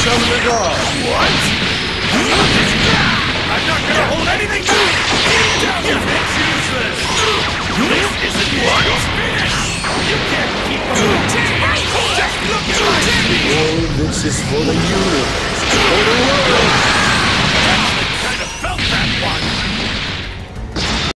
some regard. What? I'm not gonna hold anything back! It's useless! This isn't what? Finish! You can't keep going! Just look at my speed! Oh, this is for the universe. For the world.